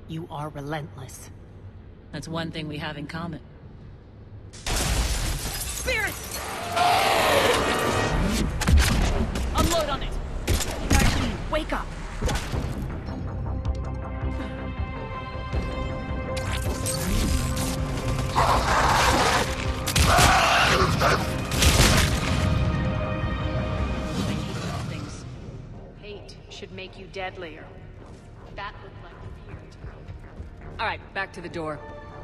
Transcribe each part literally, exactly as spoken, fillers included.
You are relentless. That's one thing we have in common. Spirit! Unload on it! Martine, wake up! Should make you deadlier. That looked like fear to me. All right, back to the door.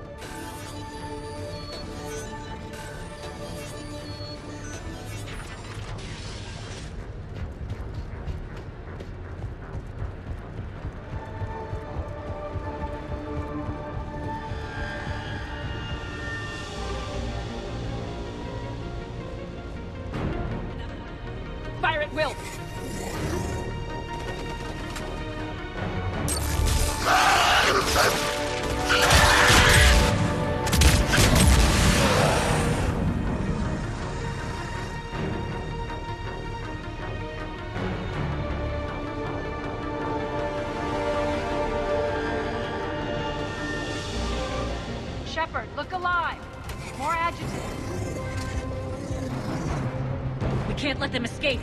Fire at will! Shepard, look alive! More adjectives. We can't let them escape.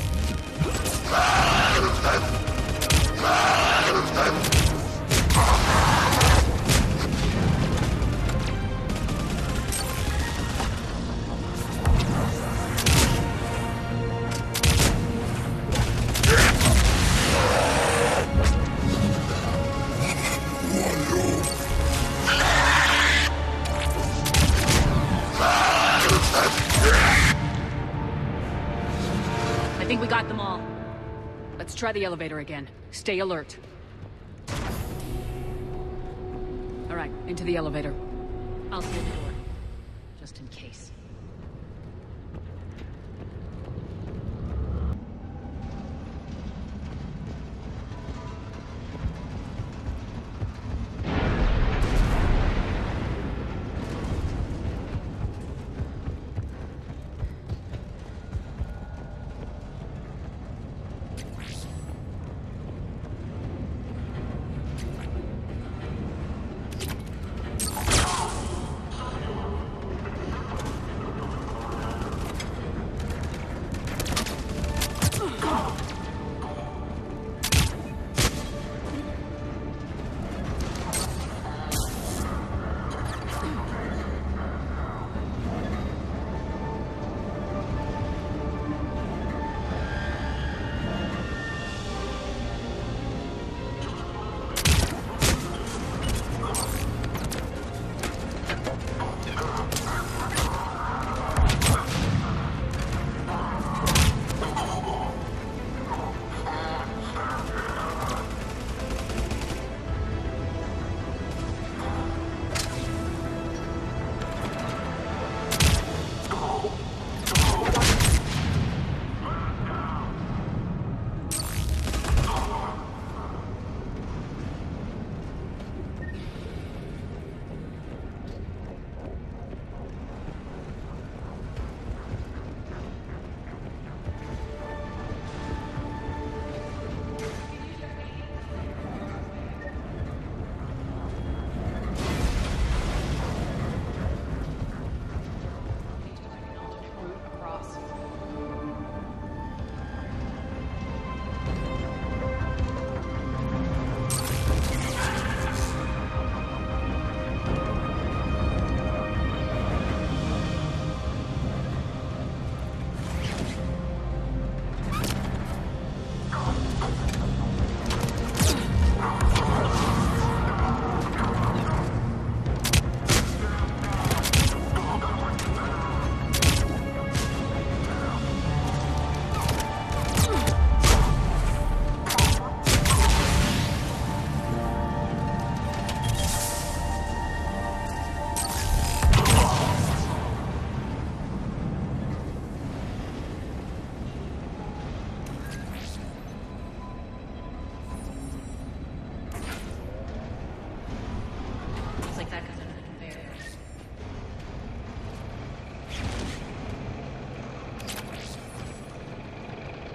I think we got them all. Let's try the elevator again. Stay alert. All right, into the elevator. I'll seal the door, just in case.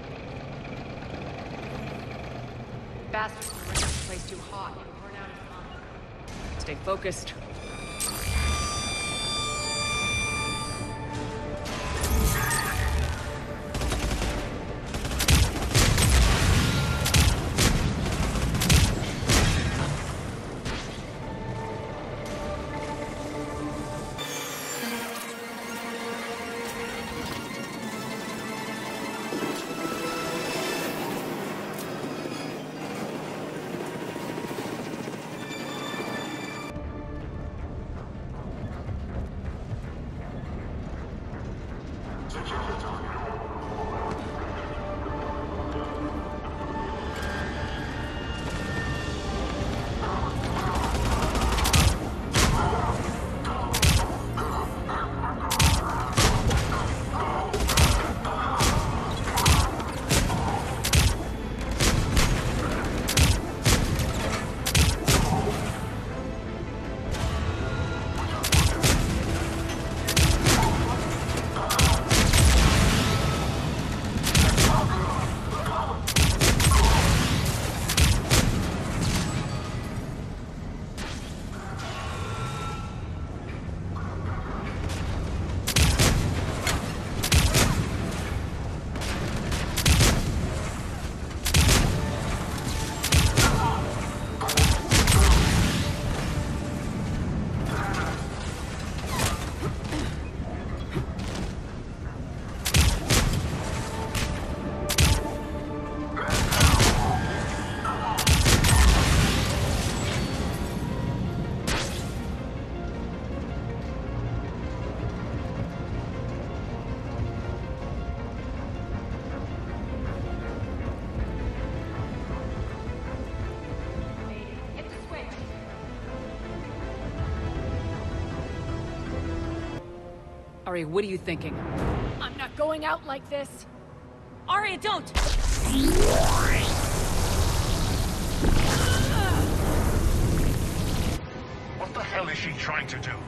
Bastards will run this place too hot and burn out his mom. Stay focused. Ari, what are you thinking? I'm not going out like this. Arya, don't! What the hell is she trying to do?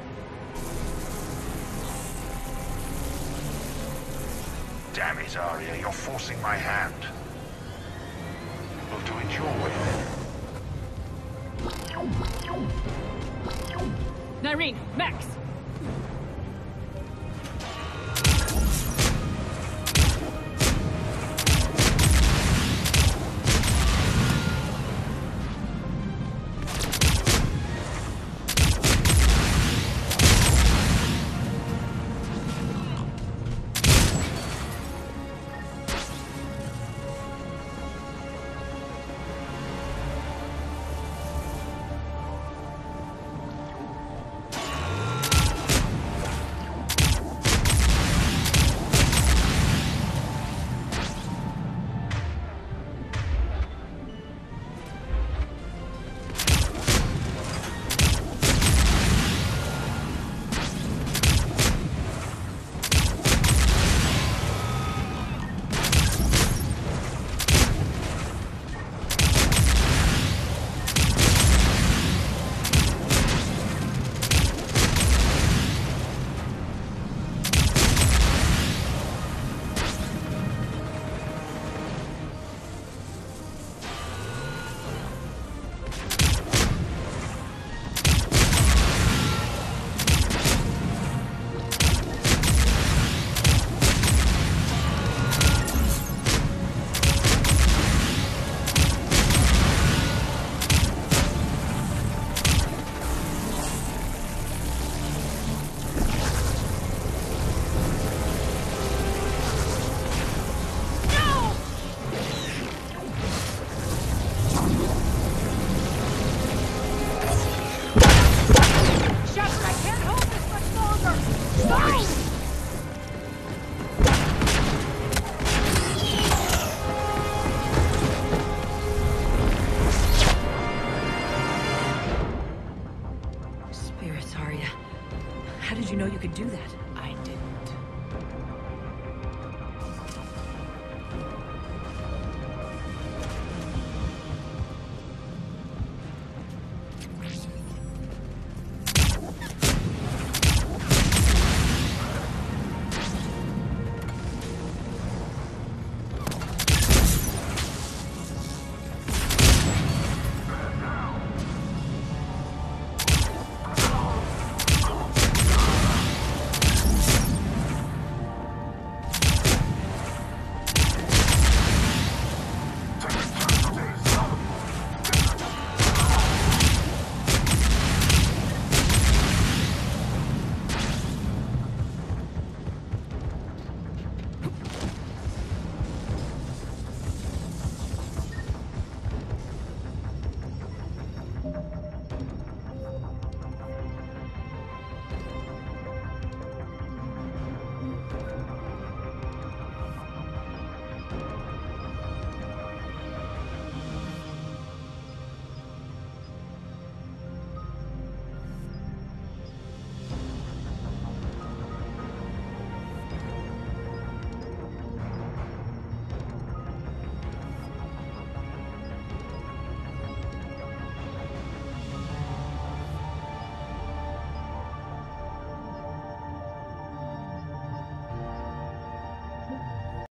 Damn it, Arya, you're forcing my hand. We'll do it your way then. Nyreen, Max! How did you know you could do that?